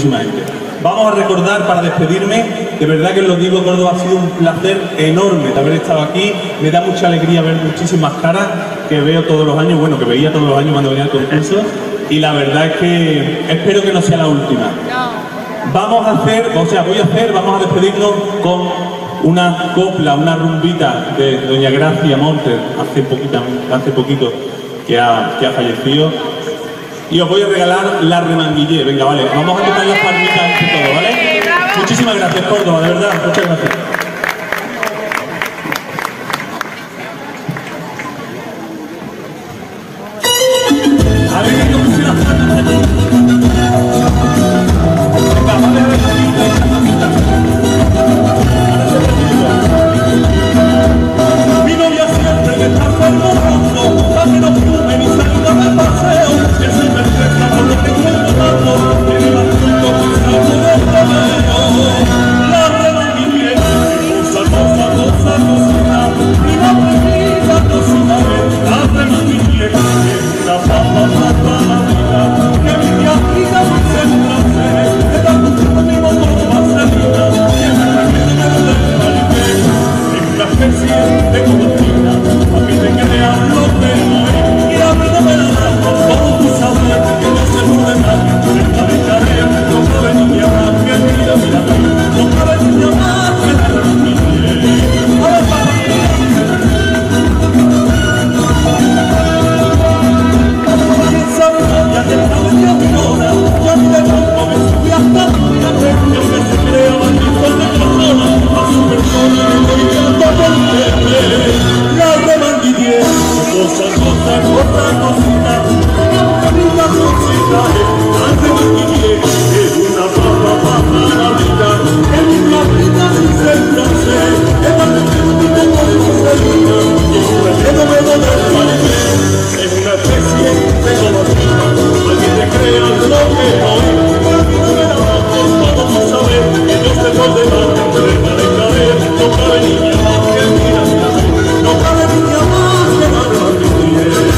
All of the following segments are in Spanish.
muchísima gente. Vamos a recordar, para despedirme, de verdad que os lo digo, Córdoba, ha sido un placer enorme de haber estado aquí. Me da mucha alegría ver muchísimas caras que veo todos los años, bueno, que veía todos los años cuando venía al concurso, y la verdad es que espero que no sea la última. Vamos a despedirnos con una copla, una rumbita de doña Gracia Montes, hace poquito que ha fallecido. Y os voy a regalar la remanguillé. Venga, vale, vamos a tocar las palmitas entre todos, ¿vale? Muchísimas gracias, Córdoba, de verdad, muchas gracias. A ver, que no puse las palmas de venga, vale, a ver, mi novia siempre me está perdonando, para que no fume ni salga de paseo, que soy perfecta por lo que estoy notando, que me mantengo pensando en el camino. La remanguillé, cosa, mi mamá cocina, la remanguillé, la papa, la vida, que mi tía rica me sembrase, de tanto tiempo mi motor vaselina, que me requiere del calibre, en una especie de cocina, a mí te creas lo que no es, y a mí no me la das, todo tú sabes que no se puede dar, esta dejaré, no cabe niña más que mira, no cabe niña más que la remanguillé. A ver, papá. Ya te estaba en mi hora, ya ni de campo me subí hasta tu tirante, y aunque se crea maldito de persona, a su persona le voy dando por tener. La remanguillé, cosita, rica cosita, la remanguillé, es una papa la vida, que mi paprika dice el francés, es la que te tengo de mi salida, y es un fenómeno del calibre, es una especie de cocina. Te creas lo que hoy, pero no me la bajo, todo tú sabes que yo estoy por debajo, de caer, no cabe niña más que mira, no cabe niña más que la remanguillé.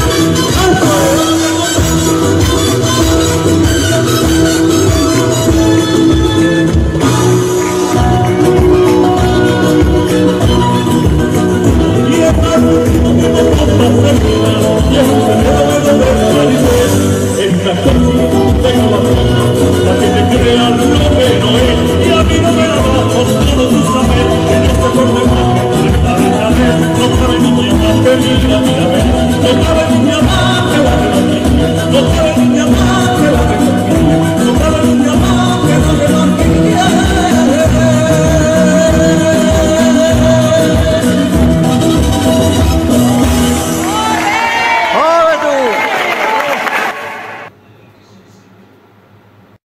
Y es algo que no me pasa cerquita, y es un fenómeno del calibre. Esta cosa tengo la que te crea lo que no es, y a mí no me la bajo, todo tú sabes que no se por demás, no cabe niña más que mira, no cabe